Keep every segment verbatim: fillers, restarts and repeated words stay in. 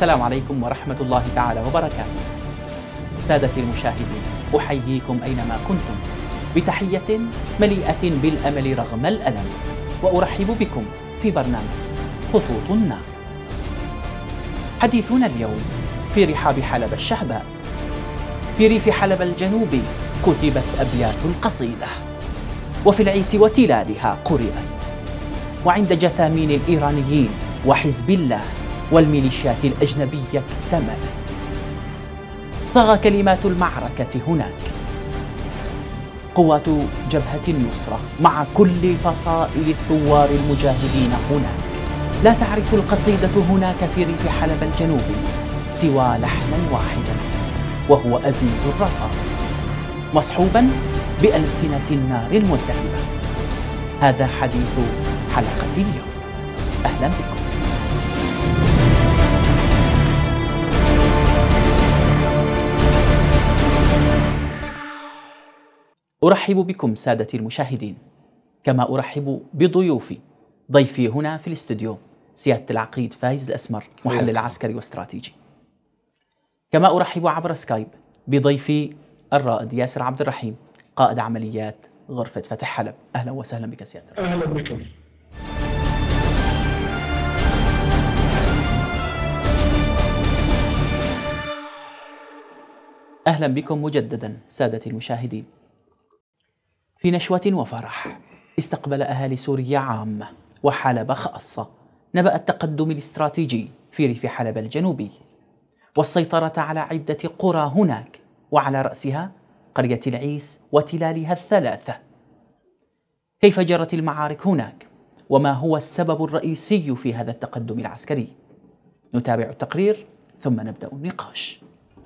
السلام عليكم ورحمة الله تعالى وبركاته. سادتي المشاهدين، أحييكم أينما كنتم بتحية مليئة بالأمل رغم الألم، وأرحب بكم في برنامج خطوط النار. حديثنا اليوم في رحاب حلب الشهباء. في ريف حلب الجنوبي كتبت أبيات القصيدة، وفي العيس وتلالها قرئت، وعند جثامين الإيرانيين وحزب الله والميليشيات الأجنبية اكتملت. صغى كلمات المعركة هناك. قوات جبهة النصرة مع كل فصائل الثوار المجاهدين هناك. لا تعرف القصيدة هناك في ريف حلب الجنوبي سوى لحنا واحدا، وهو أزيز الرصاص مصحوبا بألسنة النار الملتهبة. هذا حديث حلقة اليوم. أهلا بكم. أرحب بكم سادتي المشاهدين، كما أرحب بضيوفي. ضيفي هنا في الاستوديو سيادة العقيد فايز الأسمر، محلل عسكري واستراتيجي. كما أرحب عبر سكايب بضيفي الرائد ياسر عبد الرحيم، قائد عمليات غرفة فتح حلب. أهلا وسهلا بك سيادة الرائد. أهلا بكم. أهلا بكم مجددا سادتي المشاهدين. في نشوة وفرح استقبل أهالي سوريا عامة وحلب خاصة نبأ التقدم الاستراتيجي في ريف حلب الجنوبي والسيطرة على عدة قرى هناك، وعلى رأسها قرية العيس وتلالها الثلاثة. كيف جرت المعارك هناك؟ وما هو السبب الرئيسي في هذا التقدم العسكري؟ نتابع التقرير ثم نبدأ النقاش.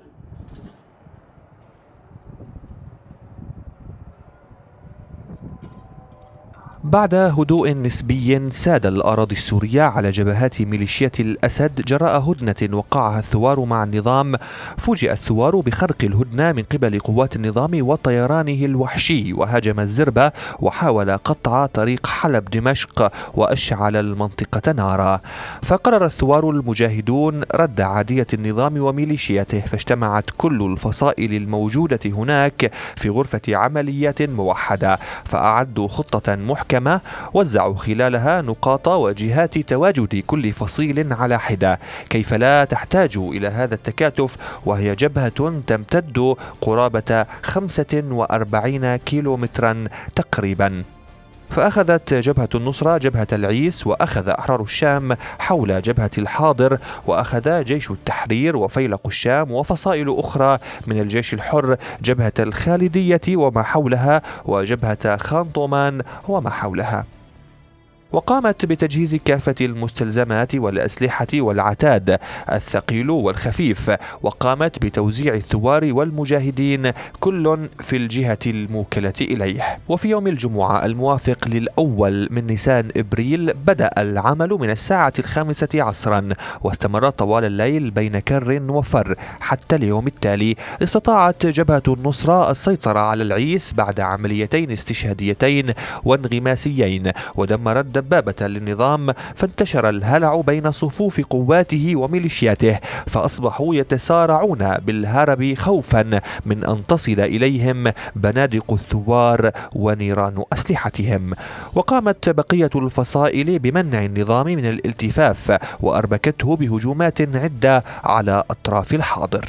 بعد هدوء نسبي ساد الأراضي السورية على جبهات ميليشيات الأسد جراء هدنة وقعها الثوار مع النظام، فوجئ الثوار بخرق الهدنة من قبل قوات النظام وطيرانه الوحشي، وهاجم الزربة وحاول قطع طريق حلب دمشق وأشعل المنطقة نارا. فقرر الثوار المجاهدون رد عادية النظام وميليشياته، فاجتمعت كل الفصائل الموجودة هناك في غرفة عمليات موحدة، فأعدوا خطة محكمة كما وزعوا خلالها نقاط وجهات تواجد كل فصيل على حدة، كيف لا تحتاج إلى هذا التكاتف وهي جبهة تمتد قرابة خمسة وأربعين كيلومترا تقريبا. فأخذت جبهة النصرة جبهة العيس، وأخذ أحرار الشام حول جبهة الحاضر، وأخذ جيش التحرير وفيلق الشام وفصائل أخرى من الجيش الحر جبهة الخالدية وما حولها، وجبهة خان طومان وما حولها. وقامت بتجهيز كافة المستلزمات والأسلحة والعتاد الثقيل والخفيف، وقامت بتوزيع الثوار والمجاهدين كل في الجهة الموكلة إليه. وفي يوم الجمعة الموافق للأول من نيسان إبريل بدأ العمل من الساعة الخامسة عصرا، واستمر طوال الليل بين كر وفر حتى اليوم التالي. استطاعت جبهة النصرة السيطرة على العيس بعد عمليتين استشهاديتين وانغماسيين، ودمرت دبابة للنظام، فانتشر الهلع بين صفوف قواته وميليشياته، فأصبحوا يتسارعون بالهرب خوفا من أن تصل إليهم بنادق الثوار ونيران أسلحتهم. وقامت بقية الفصائل بمنع النظام من الالتفاف، وأربكته بهجومات عدة على أطراف الحاضر.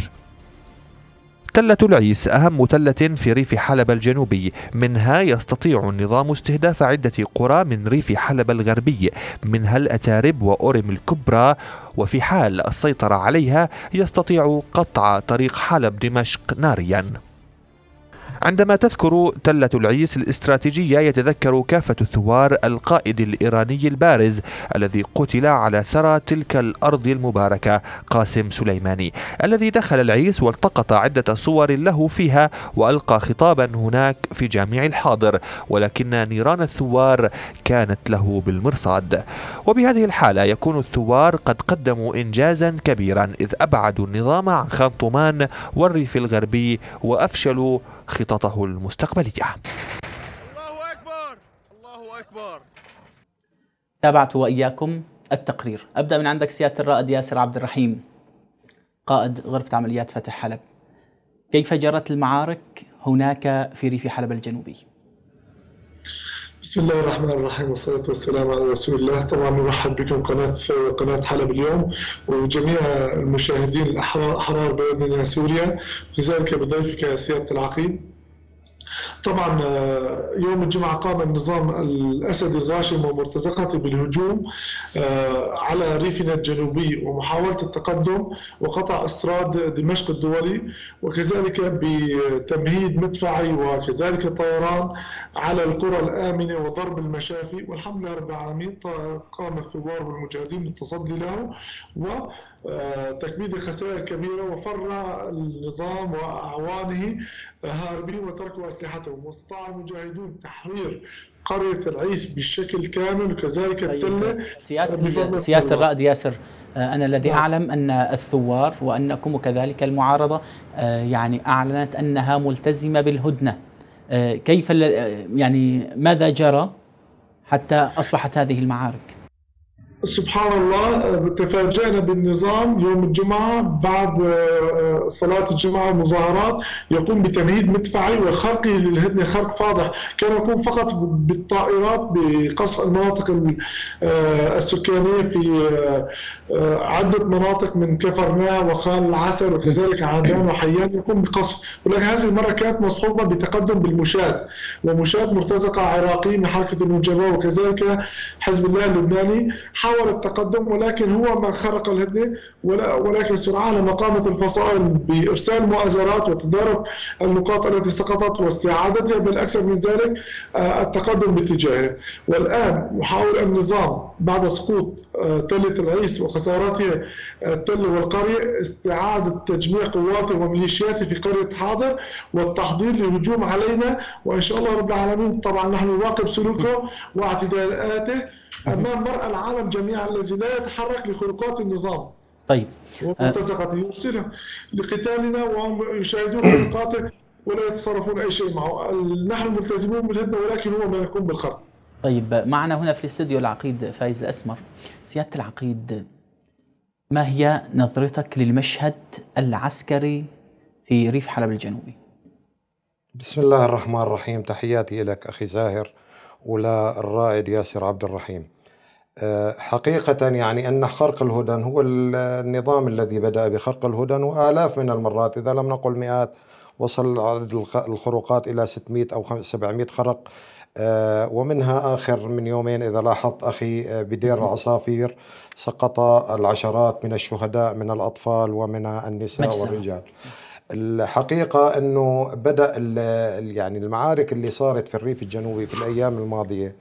تلة العيس أهم تلة في ريف حلب الجنوبي، منها يستطيع النظام استهداف عدة قرى من ريف حلب الغربي، منها الأتارب وأورم الكبرى، وفي حال السيطرة عليها يستطيع قطع طريق حلب دمشق ناريا. عندما تذكر تلة العيس الاستراتيجية يتذكر كافة الثوار القائد الإيراني البارز الذي قتل على ثرى تلك الأرض المباركة، قاسم سليماني، الذي دخل العيس والتقط عدة صور له فيها وألقى خطابا هناك في جامع الحاضر، ولكن نيران الثوار كانت له بالمرصاد. وبهذه الحالة يكون الثوار قد قدموا إنجازا كبيرا، إذ أبعدوا النظام عن خان طومان والريف الغربي وأفشلوا خططه المستقبلية. الله أكبر الله أكبر. تابعت وإياكم التقرير. أبدأ من عندك سيادة الرائد ياسر عبد الرحيم. قائد غرفة عمليات فتح حلب، كيف جرت المعارك هناك في ريف حلب الجنوبي؟ بسم الله الرحمن الرحيم والصلاة والسلام على رسول الله. طبعا نرحب بكم قناة قناة حلب اليوم وجميع المشاهدين الأحرار بلدنا سوريا، وكذلك بضيفك سيادة العقيد. طبعا يوم الجمعة قام النظام الأسدي الغاشم ومرتزقته بالهجوم على ريفنا الجنوبي ومحاولة التقدم وقطع استراد دمشق الدولي، وكذلك بتمهيد مدفعي وكذلك طيران على القرى الآمنة وضرب المشافي. والحمد لله رب العالمين قام الثوار والمجاهدين بالتصدي له وتكبيد خسائر كبيرة، وفر النظام وأعوانه هاربين وتركوا أسلحتهم، واستطاع المجاهدون تحرير قرية العيس بالشكل كامل وكذلك التلة. سيادة, سيادة الرائد ياسر، أنا الذي نعم. أعلم أن الثوار وأنكم وكذلك المعارضة يعني أعلنت أنها ملتزمة بالهدنة، كيف يعني ماذا جرى حتى أصبحت هذه المعارك؟ سبحان الله، تفاجأنا بالنظام يوم الجمعة بعد صلاة الجمعة المظاهرات يقوم بتمهيد مدفعي وخرقه للهدنة خرق فاضح، كان يقوم فقط بالطائرات بقصف المناطق السكانية في عدة مناطق من كفرناء وخان العسل وكذلك عدان وحيان، يقوم بقصف. ولكن هذه المرة كانت مصحوبة بتقدم بالمشاة، ومشاة مرتزقة عراقي من حركة النجباء وكذلك حزب الله اللبناني حاول التقدم، ولكن هو من خرق الهدنة. ولكن سرعان لما قامت الفصائل بإرسال مؤازرات وتدارك النقاط التي سقطت واستعادتها، بل أكثر من ذلك التقدم باتجاهه. والآن يحاول النظام بعد سقوط تلة العيس وخساراتها التل والقرية استعادة تجميع قواته وميليشياته في قرية حاضر والتحضير للهجوم علينا، وإن شاء الله رب العالمين طبعا نحن نراقب سلوكه واعتداءاته أمام مرأى العالم جميعا الذي لا يتحرك لخروقات النظام. طيب ومرتزقته يرسله لقتالنا وهم يشاهدون خروقاته ولا يتصرفون أي شيء معه. نحن ملتزمون بالهدنة ولكن هو ما يقوم بالخرق. طيب معنا هنا في الاستوديو العقيد فايز الأسمر. سيادة العقيد، ما هي نظرتك للمشهد العسكري في ريف حلب الجنوبي؟ بسم الله الرحمن الرحيم، تحياتي لك أخي زاهر وللرائد ياسر عبد الرحيم. حقيقة يعني أن خرق الهدن هو النظام الذي بدأ بخرق الهدن، وآلاف من المرات إذا لم نقل مئات، وصل عدد الخروقات إلى ستمئة أو سبعمئة خرق، ومنها آخر من يومين إذا لاحظت أخي بدير العصافير سقط العشرات من الشهداء من الأطفال ومن النساء والرجال. الحقيقة أنه بدأ يعني المعارك اللي صارت في الريف الجنوبي في الأيام الماضية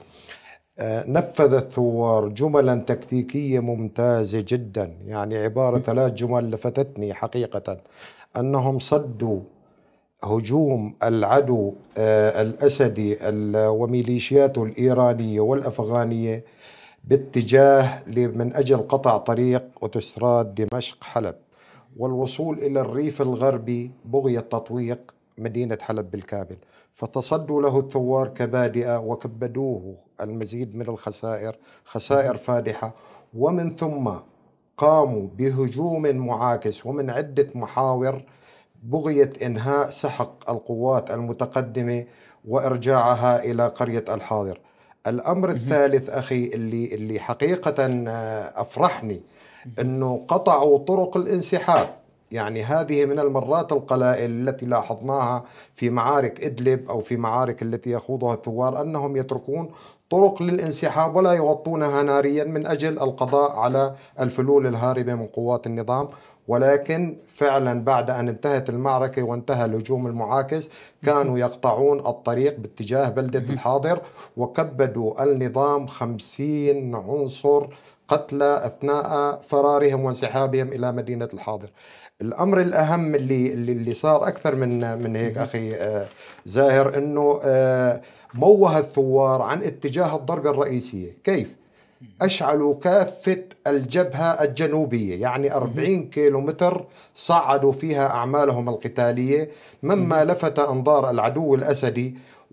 نفذ الثوار جملا تكتيكية ممتازة جدا، يعني عبارة ثلاث جمل لفتتني حقيقة، أنهم صدوا هجوم العدو الأسدي وميليشياته الإيرانية والأفغانية باتجاه من أجل قطع طريق أوتوستراد دمشق حلب والوصول إلى الريف الغربي بغية تطويق مدينة حلب بالكامل. فتصدوا له الثوار كبادئة وكبدوه المزيد من الخسائر، خسائر فادحة، ومن ثم قاموا بهجوم معاكس ومن عدة محاور بغية إنهاء سحق القوات المتقدمة وإرجاعها إلى قرية الحاضر. الأمر الثالث أخي اللي, اللي حقيقة أفرحني أنه قطعوا طرق الانسحاب. يعني هذه من المرات القلائل التي لاحظناها في معارك إدلب أو في معارك التي يخوضها الثوار، أنهم يتركون طرق للانسحاب ولا يغطونها ناريا من أجل القضاء على الفلول الهاربة من قوات النظام. ولكن فعلا بعد أن انتهت المعركة وانتهى الهجوم المعاكس كانوا يقطعون الطريق باتجاه بلدة الحاضر، وكبدوا النظام خمسين عنصر قتلى أثناء فرارهم وانسحابهم إلى مدينة الحاضر. الأمر الأهم اللي اللي صار أكثر من من هيك أخي زاهر، إنه موه الثوار عن اتجاه الضربة الرئيسية. كيف؟ أشعلوا كافة الجبهة الجنوبية، يعني أربعين كيلو متر صعدوا فيها أعمالهم القتالية، مما لفت أنظار العدو الأسدي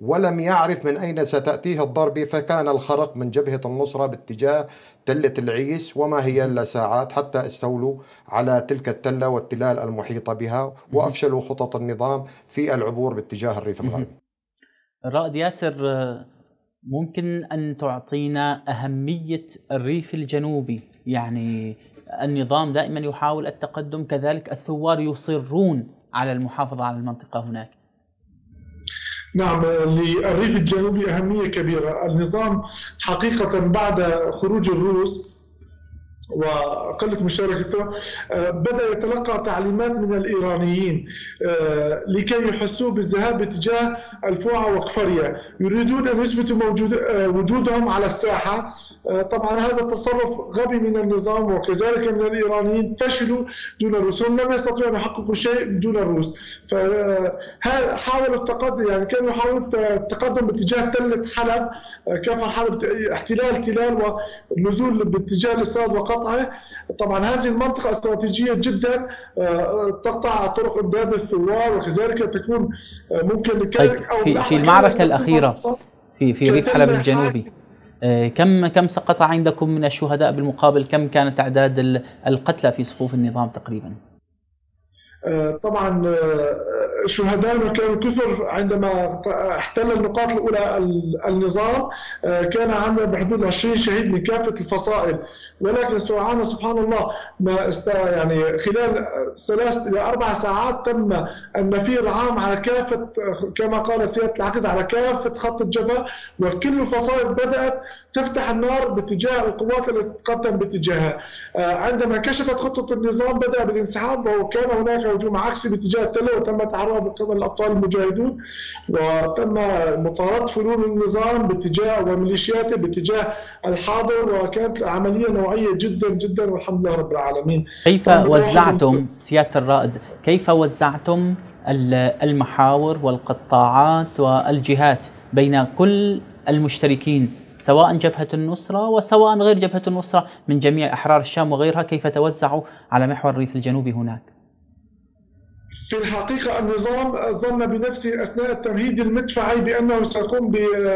ولم يعرف من أين ستأتيه الضربة، فكان الخرق من جبهة النصرة باتجاه تلة العيس، وما هي إلا ساعات حتى استولوا على تلك التلة والتلال المحيطة بها، وأفشلوا خطط النظام في العبور باتجاه الريف الغربي. الرائد ياسر، ممكن أن تعطينا أهمية الريف الجنوبي؟ يعني النظام دائما يحاول التقدم، كذلك الثوار يصرون على المحافظة على المنطقة هناك. نعم، للريف الجنوبي أهمية كبيرة. النظام حقيقة بعد خروج الروس وقلة مشاركته بدأ يتلقى تعليمات من الإيرانيين لكي يحسوا بالذهاب باتجاه الفوعة وكفريا، يريدون أن يثبتوا موجود وجودهم على الساحة. طبعا هذا التصرف غبي من النظام وكذلك من الإيرانيين، فشلوا دون الروس، هم لم يستطيعوا أن يحققوا شيء دون الروس. فحاولوا التقدم، يعني كانوا يحاولوا التقدم باتجاه تلة حلب، كفر حلب، احتلال تلال والنزول باتجاه الإصطاد وقطعه. طبعا هذه المنطقة استراتيجية جدا، تقطع طرق امداد الثوار، وكذلك تكون ممكن طيب في, في المعركة الأخيرة في في ريف حلب الجنوبي، كم كم سقط عندكم من الشهداء، بالمقابل كم كانت أعداد القتلى في صفوف النظام تقريبا؟ طبعا شهدائنا كانوا كثر. عندما احتل النقاط الأولى النظام كان عندنا بحدود عشرين شهيد من كافة الفصائل، ولكن سرعان سبحان الله ما است يعني خلال ثلاث إلى أربع ساعات تم النفير العام على كافة، كما قال سيادة العقيد، على كافة خط الجبهة، وكل الفصائل بدأت تفتح النار باتجاه القوات التي تقدم باتجاهها. عندما كشفت خطة النظام بدأ بالانسحاب، وكان هناك هجوم عكسي باتجاه التلة، وتم تعرضها من قبل الأبطال المجاهدون، وتم مطاردة فلول النظام باتجاه وميليشياته باتجاه الحاضر، وكانت عملية نوعية جدا جدا والحمد لله رب العالمين. كيف وزعتم سيادة الرائد، كيف وزعتم المحاور والقطاعات والجهات بين كل المشتركين، سواء جبهة النصرة وسواء غير جبهة النصرة من جميع أحرار الشام وغيرها؟ كيف توزعوا على محور الريف الجنوبي هناك؟ في الحقيقة النظام ظن بنفسه أثناء التمهيد المدفعي بأنه سيقوم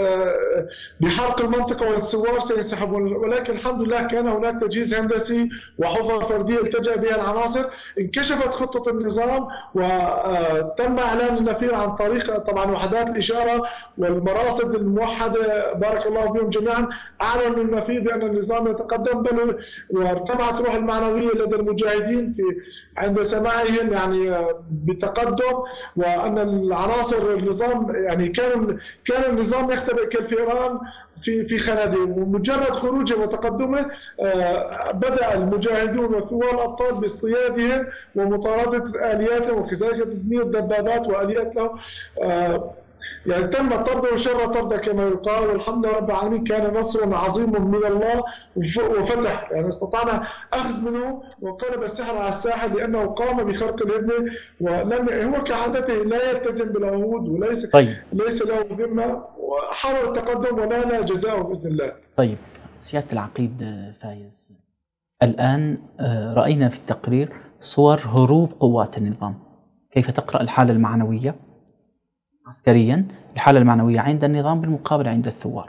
بحرق المنطقة والثوار سينسحبون، ولكن الحمد لله كان هناك تجهيز هندسي وحفظ فردية التجأ بها العناصر. انكشفت خطة النظام وتم إعلان النفير عن طريق طبعا وحدات الإشارة والمراصد الموحدة، بارك الله بهم جميعا، أعلنوا النفير بأن النظام يتقدم، بل وارتفعت روح المعنوية لدى المجاهدين في عند سماعهم يعني بتقدم، وأن العناصر النظام يعني كان كان النظام يختبئ كالفئران في في خنادق، ومجرد خروجه وتقدمه بدأ المجاهدون والثوار الأبطال باصطيادهم ومطاردة آلياتهم، وكذلك تدمير دبابات وآليات له. يعني تم طرده شر طرده كما يقال، والحمد لله رب العالمين كان نصر عظيم من الله وفتح، يعني استطعنا أخذ منه وقلب السحر على الساحل، لأنه قام بخرق الهدنة، ولم هو كعادته لا يلتزم بالعهود وليس طيب. ليس له ذمة، وحاول التقدم ونال جزاؤه بإذن الله. طيب سيادة العقيد فايز، الآن رأينا في التقرير صور هروب قوات النظام، كيف تقرأ الحالة المعنوية عسكريا، الحالة المعنوية عند النظام بالمقابل عند الثوار؟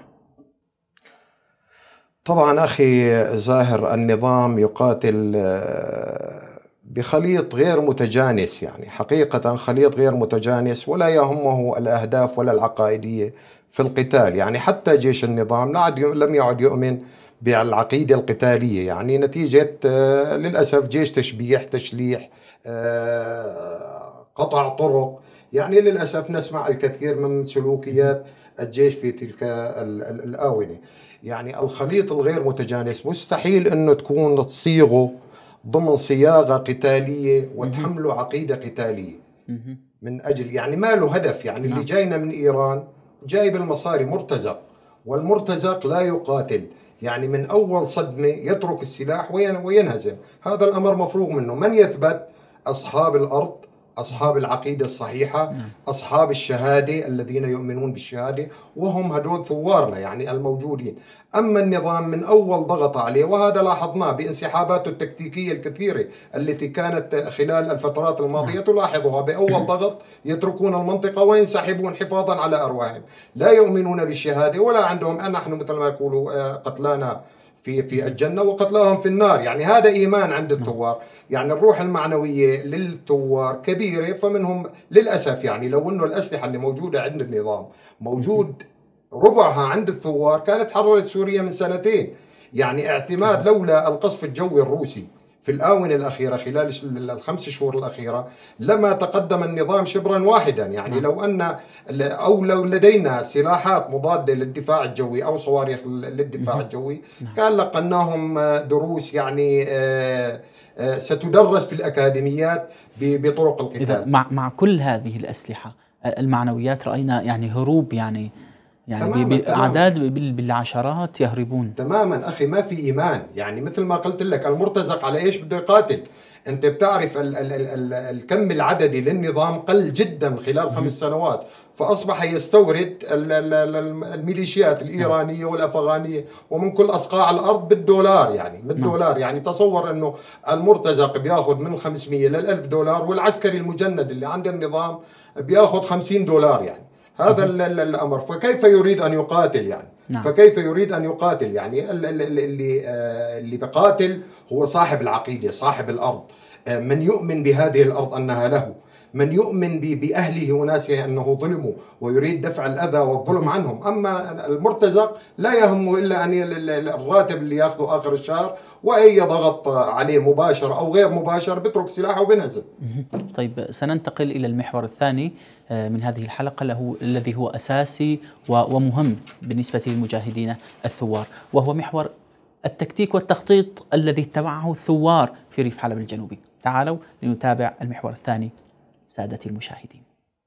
طبعا أخي زاهر، النظام يقاتل بخليط غير متجانس، يعني حقيقة خليط غير متجانس، ولا يهمه الأهداف ولا العقائدية في القتال. يعني حتى جيش النظام لم يعد يؤمن بالعقيدة القتالية، يعني نتيجة للأسف جيش تشبيح، تشليح، قطع طرق. يعني للأسف نسمع الكثير من سلوكيات الجيش في تلك الآونة. يعني الخليط الغير متجانس مستحيل أنه تكون تصيغه ضمن صياغة قتالية وتحمله عقيدة قتالية من أجل، يعني ما له هدف. يعني اللي جاينا من إيران جاي بالمصاري، مرتزق، والمرتزق لا يقاتل، يعني من أول صدمة يترك السلاح وينهزم. هذا الأمر مفروغ منه. من يثبت؟ أصحاب الأرض أصحاب العقيدة الصحيحة، أصحاب الشهادة الذين يؤمنون بالشهادة، وهم هدول ثوارنا يعني الموجودين. أما النظام من أول ضغط عليه، وهذا لاحظناه بانسحاباته التكتيكية الكثيرة التي كانت خلال الفترات الماضية، تلاحظها بأول ضغط يتركون المنطقة وينسحبون حفاظا على أرواحهم، لا يؤمنون بالشهادة ولا عندهم نحن مثل ما يقولوا قتلانا في في الجنة وقتلاهم في النار. يعني هذا إيمان عند الثوار، يعني الروح المعنوية للثوار كبيرة. فمنهم للأسف يعني لو أنه الأسلحة اللي موجودة عند النظام موجود ربعها عند الثوار، كانت حررت سوريا من سنتين. يعني اعتماد لولا القصف الجوي الروسي في الآونة الأخيرة خلال الخمس شهور الأخيرة لما تقدم النظام شبرا واحدا. يعني لو أن أو لو لدينا سلاحات مضادة للدفاع الجوي أو صواريخ للدفاع الجوي كان لقناهم دروس يعني ستدرس في الأكاديميات بطرق القتال. إذا مع مع كل هذه الأسلحة المعنويات رأينا يعني هروب يعني يعني بأعداد بالعشرات يهربون تماما. أخي ما في إيمان، يعني مثل ما قلت لك المرتزق على إيش بده يقاتل. أنت بتعرف ال ال ال ال الكم العددي للنظام قل جدا خلال خمس سنوات، فأصبح يستورد ال ال ال الميليشيات الإيرانية والأفغانية ومن كل أصقاع الأرض بالدولار، يعني بالدولار. يعني تصور أنه المرتزق بياخذ من خمسمية للألف دولار، والعسكري المجند اللي عند النظام بياخذ خمسين دولار. يعني هذا الأمر، فكيف يريد أن يقاتل يعني؟ نعم. فكيف يريد أن يقاتل يعني؟ اللي اللي بقاتل هو صاحب العقيدة، صاحب الأرض، من يؤمن بهذه الأرض أنها له، من يؤمن بأهله وناسه أنه ظلموا ويريد دفع الأذى والظلم عنهم. أما المرتزق لا يهمه إلا أن الراتب اللي يأخذه آخر الشهر، وأي ضغط عليه مباشر أو غير مباشر بترك سلاحه وبنهزم. طيب سننتقل إلى المحور الثاني من هذه الحلقة له الذي هو أساسي ومهم بالنسبة للمجاهدين الثوار، وهو محور التكتيك والتخطيط الذي اتبعه الثوار في ريف حلب الجنوبي. تعالوا لنتابع المحور الثاني سادتي المشاهدين.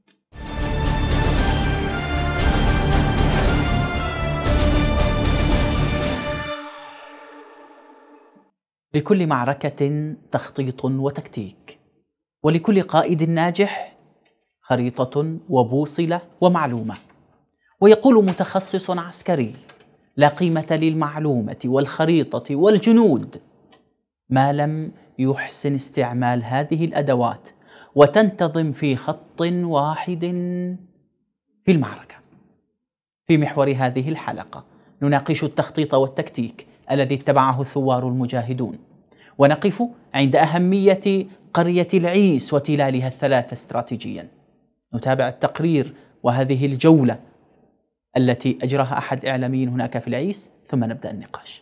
لكل معركة تخطيط وتكتيك، ولكل قائد ناجح خريطة وبوصلة ومعلومة. ويقول متخصص عسكري: لا قيمة للمعلومة والخريطة والجنود ما لم يحسن استعمال هذه الأدوات وتنتظم في خط واحد في المعركة. في محور هذه الحلقة نناقش التخطيط والتكتيك الذي اتبعه الثوار المجاهدون، ونقف عند أهمية قرية العيس وتلالها الثلاث استراتيجيا. نتابع التقرير وهذه الجولة التي أجراها أحد الإعلاميين هناك في العيس، ثم نبدأ النقاش.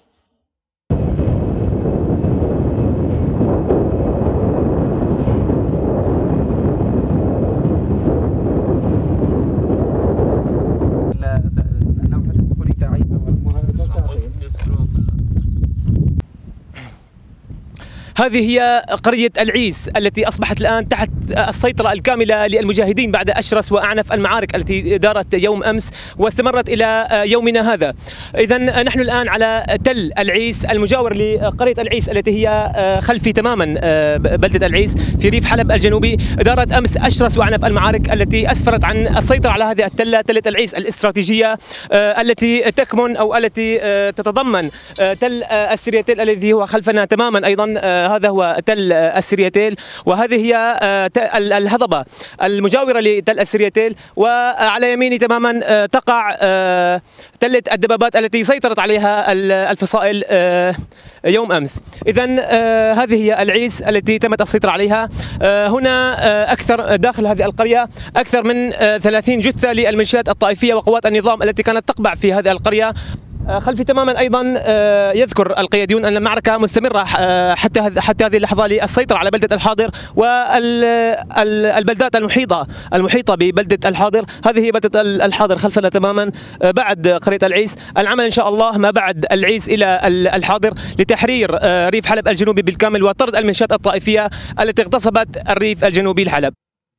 هذه هي قرية العيس التي أصبحت الآن تحت السيطرة الكاملة للمجاهدين بعد أشرس وأعنف المعارك التي دارت يوم أمس واستمرت إلى يومنا هذا. إذن نحن الآن على تل العيس المجاور لقرية العيس التي هي خلفي تماما بلدة العيس في ريف حلب الجنوبي. دارت أمس أشرس وأعنف المعارك التي أسفرت عن السيطرة على هذه التلة، تلة العيس الاستراتيجية التي تكمن أو التي تتضمن تل السرياتيل الذي هو خلفنا تماما. أيضا هذا هو تل السرياتيل، وهذه هي الهضبة المجاورة لتل السرياتيل، وعلى يميني تماما تقع تلة الدبابات التي سيطرت عليها الفصائل يوم أمس. إذن هذه هي العيس التي تمت السيطرة عليها. هنا أكثر داخل هذه القرية أكثر من ثلاثين جثة للميليشيات الطائفية وقوات النظام التي كانت تقبع في هذه القرية. خلفي تماما ايضا يذكر القياديون ان المعركه مستمره حتى حتى هذه اللحظه للسيطره على بلده الحاضر والبلدات المحيطه المحيطه ببلده الحاضر. هذه هي بلده الحاضر خلفنا تماما بعد قريه العيس. العمل ان شاء الله ما بعد العيس الى الحاضر لتحرير ريف حلب الجنوبي بالكامل وطرد الميليشيات الطائفيه التي اغتصبت الريف الجنوبي لحلب.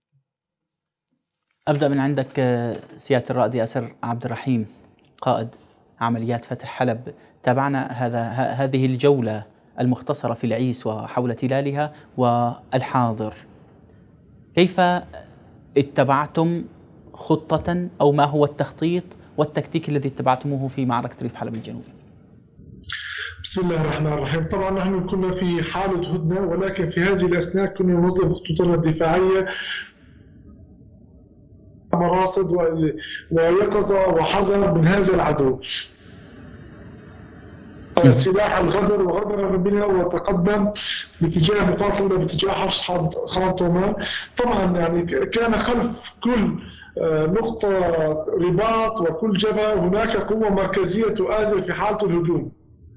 ابدا من عندك سياده الرائد ياسر عبد الرحيم، قائد عمليات فتح حلب. تابعنا هذا هذه الجولة المختصرة في العيس وحول تلالها والحاضر. كيف اتبعتم خطة أو ما هو التخطيط والتكتيك الذي اتبعتموه في معركة ريف حلب الجنوبي؟ بسم الله الرحمن الرحيم. طبعا نحن كنا في حالة هدنة، ولكن في هذه الأثناء كنا ننظم خطوطنا الدفاعية مراصد ويقظة وحذر من هذا العدو. سلاح الغدر وغدر بنا وتقدم باتجاه مقاتلة باتجاه حرس خان طومان. طبعا يعني كان خلف كل نقطة رباط وكل جبهة هناك قوة مركزية تؤازر في حالة الهجوم،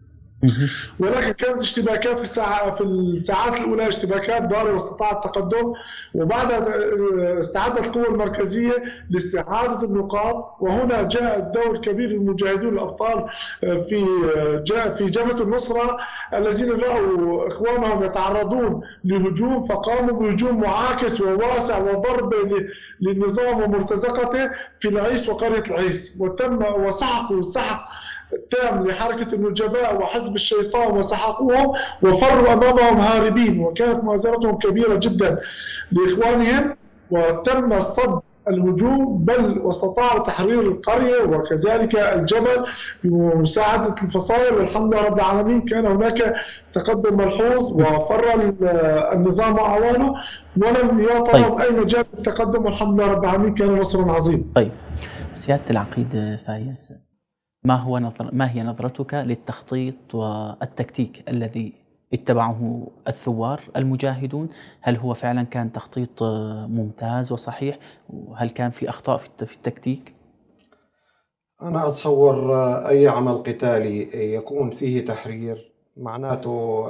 ولكن كانت اشتباكات في الساعة في الساعات الأولى اشتباكات ضارة واستطاع التقدم، وبعدها استعادت القوة المركزية لاستعادة النقاط. وهنا جاء الدور الكبير للمجاهدين الأبطال في جاء في جبهة النصرة الذين رأوا إخوانهم يتعرضون لهجوم فقاموا بهجوم معاكس وواسع وضرب للنظام ومرتزقته في العيس وقرية العيس، وتم وسحقوا سحق تام لحركة النجباء وحزب الشيطان وسحقوهم وفروا أمامهم هاربين، وكانت مؤازرتهم كبيرة جدا لإخوانهم وتم صد الهجوم، بل واستطاعوا تحرير القرية وكذلك الجبل بمساعدة الفصائل، والحمد لله رب العالمين كان هناك تقدم ملحوظ وفر النظام وأعوانه ولم يعطى لهم أي مجال للتقدم، والحمد لله رب العالمين كان نصر عظيم. طيب سيادة العقيد فايز، ما هو نظر ما هي نظرتك للتخطيط والتكتيك الذي اتبعه الثوار المجاهدون؟ هل هو فعلا كان تخطيط ممتاز وصحيح؟ وهل كان في أخطاء في التكتيك؟ أنا أتصور أي عمل قتالي يكون فيه تحرير معناته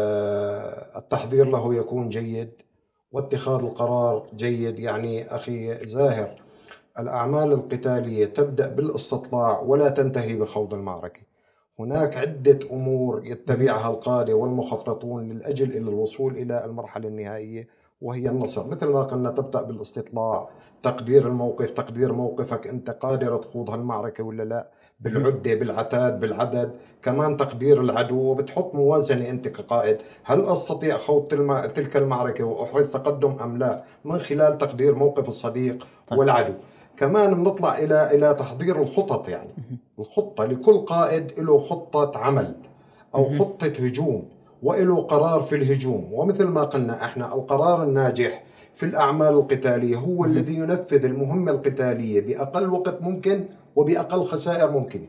التحضير له يكون جيد واتخاذ القرار جيد. يعني أخي زاهر، الأعمال القتالية تبدأ بالاستطلاع ولا تنتهي بخوض المعركة. هناك عدة أمور يتبعها القادة والمخططون للأجل إلى الوصول إلى المرحلة النهائية وهي النصر. مثل ما قلنا تبدأ بالاستطلاع، تقدير الموقف، تقدير موقفك أنت قادر تخوض هالمعركة ولا لا، بالعدة بالعتاد بالعدد، كمان تقدير العدو، وبتحط موازنة أنت كقائد، هل أستطيع خوض تلك المعركة وأحرز تقدم أم لا، من خلال تقدير موقف الصديق والعدو. كمان بنطلع إلى إلى تحضير الخطط. يعني الخطة لكل قائد له خطة عمل أو خطة هجوم وله قرار في الهجوم، ومثل ما قلنا احنا القرار الناجح في الأعمال القتالية هو الذي ينفذ المهمة القتالية بأقل وقت ممكن وبأقل خسائر ممكنة.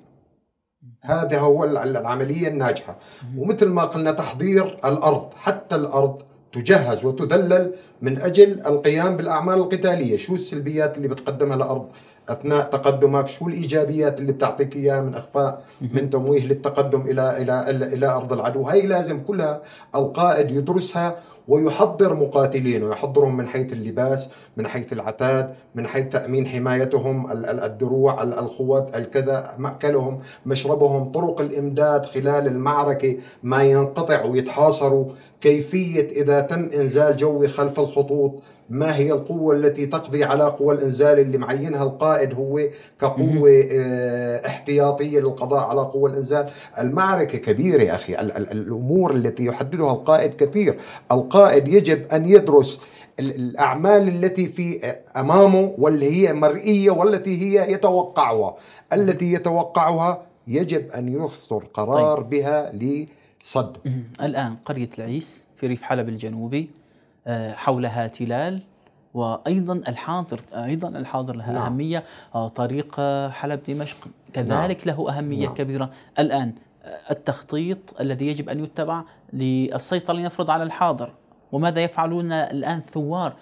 هذا هو العملية الناجحة. ومثل ما قلنا تحضير الأرض، حتى الأرض تجهز وتدلل من أجل القيام بالأعمال القتالية. شو السلبيات اللي بتقدمها الأرض أثناء تقدمك، شو الإيجابيات اللي بتعطيك إياها من إخفاء من تمويه للتقدم إلى إلى إلى, إلى أرض العدو. هاي لازم كلها القائد يدرسها ويحضر مقاتلين، ويحضرهم من حيث اللباس، من حيث العتاد، من حيث تأمين حمايتهم، الدروع، الخوذ، الكذا، مأكلهم، مشربهم، طرق الإمداد خلال المعركة، ما ينقطع ويتحاصروا، كيفية إذا تم إنزال جوي خلف الخطوط ما هي القوة التي تقضي على قوى الإنزال اللي معينها القائد هو كقوة احتياطية للقضاء على قوى الإنزال. المعركة كبيرة يا أخي، ال ال الأمور التي يحددها القائد كثير. القائد يجب أن يدرس الأعمال التي في أمامه واللي هي مرئية والتي هي يتوقعها التي يتوقعها يجب أن يصدر قرار طيب. بها لصد. الآن قرية العيس في ريف حلب الجنوبي حولها تلال، وأيضا الحاضر أيضا الحاضر لها نعم. أهمية. طريق حلب دمشق كذلك نعم. له أهمية نعم. كبيرة. الآن التخطيط الذي يجب أن يتبع للسيطرة لنفرض على الحاضر، وماذا يفعلون الآن ثوار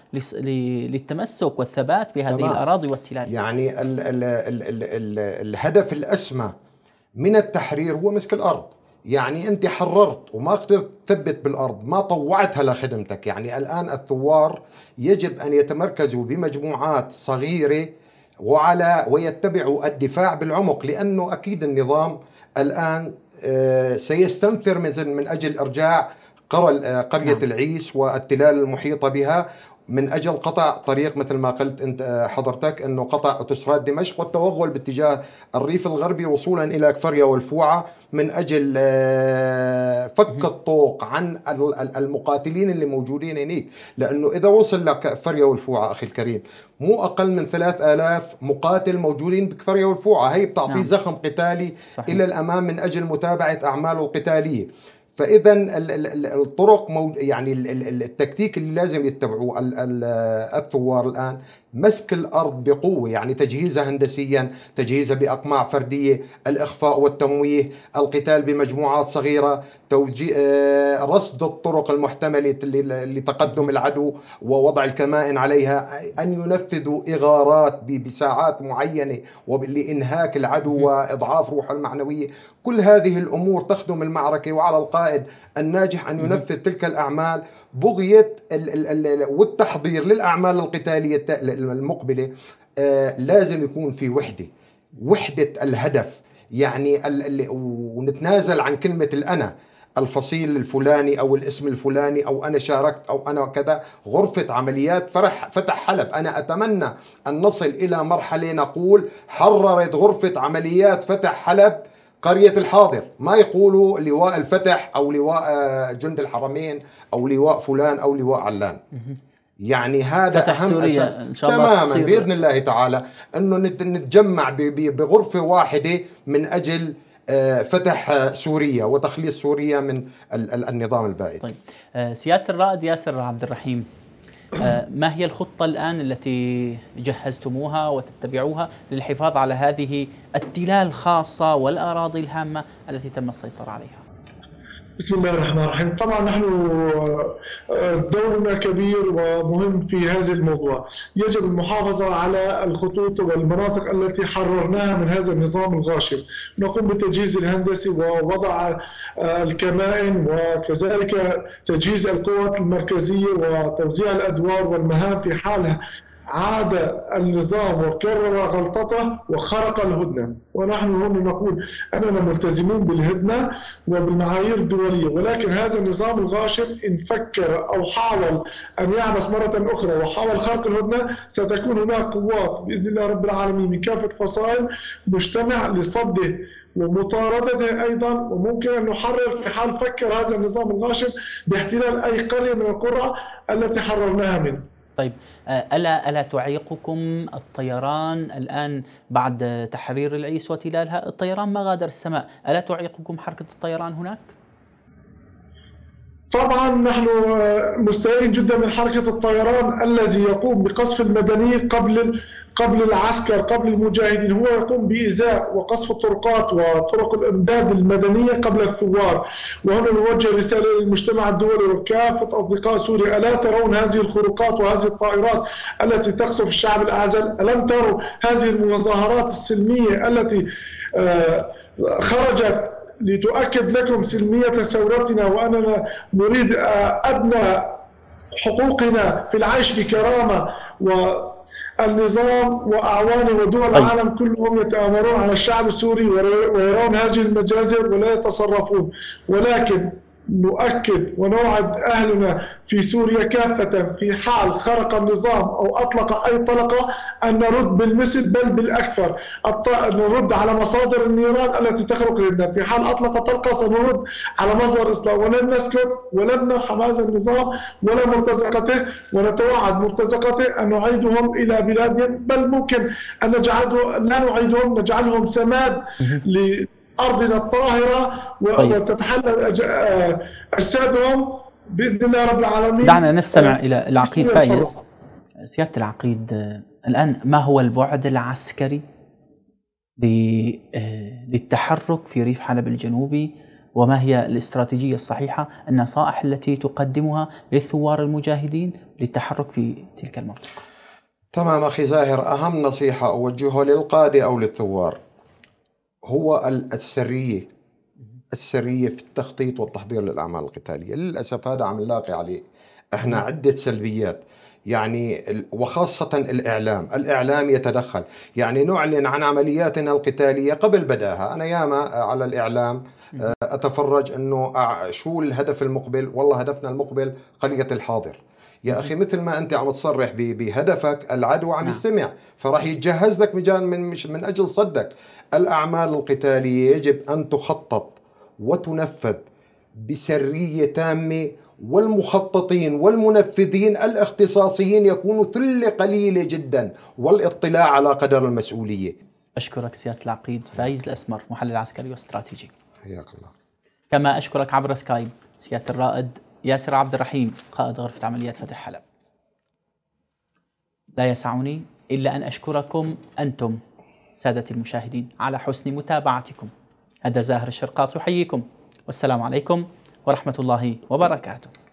للتمسك والثبات بهذه تمام. الأراضي والتلال؟ يعني ال ال ال ال ال الهدف الأسمى من التحرير هو مسك الأرض. يعني أنت حررت وما قدرت تثبت بالأرض، ما طوعتها لخدمتك. يعني الآن الثوار يجب أن يتمركزوا بمجموعات صغيرة وعلى ويتبعوا الدفاع بالعمق، لأنه أكيد النظام الآن سيستنفر من من أجل إرجاع قرية العيس والتلال المحيطة بها، من أجل قطع طريق مثل ما قلت أنت حضرتك، أنه قطع أوتوستراد دمشق والتوغل باتجاه الريف الغربي وصولا إلى كفريا والفوعة من أجل فك الطوق عن المقاتلين اللي موجودين هناك. لأنه إذا وصل لكفريا والفوعة أخي الكريم مو أقل من ثلاث آلاف مقاتل موجودين بكفريا والفوعة، هي بتعطيه نعم. زخم قتالي صحيح. إلى الأمام من أجل متابعة أعماله القتالية. فإذا الطرق يعني التكتيك اللي لازم يتبعوه الثوار الآن مسك الأرض بقوة، يعني تجهيزها هندسيا، تجهيزها بأقماع فردية، الإخفاء والتمويه، القتال بمجموعات صغيرة، رصد الطرق المحتملة لتقدم العدو ووضع الكمائن عليها، أن ينفذوا إغارات بساعات معينة لإنهاك العدو وإضعاف روحه المعنوية. كل هذه الأمور تخدم المعركة، وعلى القائد الناجح أن ينفذ تلك الأعمال بغية والتحضير للأعمال القتالية المقبلة. آه لازم يكون في وحدة وحدة الهدف، يعني ونتنازل عن كلمة الأنا، الفصيل الفلاني أو الاسم الفلاني أو أنا شاركت أو أنا كذا. غرفة عمليات فرح فتح حلب، أنا أتمنى أن نصل إلى مرحلة نقول حررت غرفة عمليات فتح حلب قرية الحاضر، ما يقولوا لواء الفتح أو لواء جند الحرمين أو لواء فلان أو لواء علان. يعني هذا أهم أساس إن شاء الله تماما بإذن الله تعالى، أنه نتجمع بغرفة واحدة من أجل فتح سوريا وتخليص سوريا من النظام البائد. طيب سيادة الرائد ياسر عبد الرحيم، ما هي الخطة الآن التي جهزتموها وتتبعوها للحفاظ على هذه التلال الخاصة والأراضي الهامة التي تم السيطرة عليها؟ بسم الله الرحمن الرحيم. طبعا نحن دورنا كبير ومهم في هذا الموضوع. يجب المحافظة على الخطوط والمناطق التي حررناها من هذا النظام الغاشم. نقوم بالتجهيز الهندسي ووضع الكمائن وكذلك تجهيز القوات المركزية وتوزيع الأدوار والمهام في حالها عاد النظام وكرر غلطته وخرق الهدنة. ونحن هنا نقول أننا ملتزمون بالهدنة وبالمعايير الدولية، ولكن هذا النظام الغاشم إن فكر أو حاول أن يعبث مرة أخرى وحاول خرق الهدنة ستكون هناك قوات بإذن الله رب العالمين من كافة فصائل مجتمع لصده ومطاردته أيضا. وممكن أن نحرر في حال فكر هذا النظام الغاشم باحتلال أي قرية من القرى التي حررناها منه. طيب ألا ألا تعيقكم الطيران الآن بعد تحرير العيس وتلالها؟ الطيران ما غادر السماء، ألا تعيقكم حركة الطيران هناك؟ طبعا نحن مستائين جدا من حركة الطيران الذي يقوم بقصف المدنيين قبل قبل العسكر قبل المجاهدين. هو يقوم بإيذاء وقصف الطرقات وطرق الإمداد المدنية قبل الثوار. وهنا نوجه رسالة للمجتمع الدولي وكافة أصدقاء سوريا: ألا ترون هذه الخروقات وهذه الطائرات التي تقصف الشعب الأعزل؟ ألم تروا هذه المظاهرات السلمية التي خرجت لتؤكد لكم سلمية ثورتنا وأننا نريد أدنى حقوقنا في العيش بكرامة؟ والنظام وأعوانه ودول العالم كلهم يتآمرون على الشعب السوري ويرون هذه المجازر ولا يتصرفون. ولكن نؤكد ونوعد أهلنا في سوريا كافة في حال خرق النظام أو أطلق أي طلقة أن نرد بالمثل بل بالأكثر، نرد على مصادر النيران التي تخرق الهدنة. في حال أطلق طلقة سنرد على مصدر إسلام، ولن نسكت ولن نرحم هذا النظام ولا مرتزقته، ونتوعد مرتزقته أن نعيدهم إلى بلادهم، بل ممكن أن نجعله لا نعيدهم نجعلهم سماد ل أرضنا الطاهرة وتتحلل أجسادهم بإذن الله رب العالمين. دعنا نستمع إلى العقيد فايز. سيادة العقيد، الآن ما هو البعد العسكري للتحرك في ريف حلب الجنوبي، وما هي الاستراتيجية الصحيحة، النصائح التي تقدمها للثوار المجاهدين للتحرك في تلك المنطقة؟ تمام أخي زاهر، أهم نصيحة أوجهها للقادة أو للثوار هو السرية السرية في التخطيط والتحضير للأعمال القتالية. للأسف هذا عم نلاقي عليه احنا عدة سلبيات، يعني وخاصة الإعلام الإعلام يتدخل، يعني نعلن عن عملياتنا القتالية قبل بداها. أنا ياما على الإعلام أتفرج أنه شو الهدف المقبل، والله هدفنا المقبل قرية الحاضر. يا أخي مثل ما أنت عم تصرح بهدفك، العدو عم يستمع، فراح يتجهز لك مجال من مش من أجل صدك. الأعمال القتالية يجب أن تخطط وتنفذ بسرية تامة، والمخططين والمنفذين الاختصاصيين يكونوا ثلة قليلة جدا، والاطلاع على قدر المسؤولية. أشكرك سيادة العقيد فايز الأسمر، محلل عسكري واستراتيجي. حياك الله. كما أشكرك عبر سكايب سيادة الرائد ياسر عبد الرحيم، قائد غرفة عمليات فتح حلب. لا يسعني إلا أن أشكركم أنتم سادتي المشاهدين على حسن متابعتكم. هذا زاهر الشرقاط يحييكم، والسلام عليكم ورحمة الله وبركاته.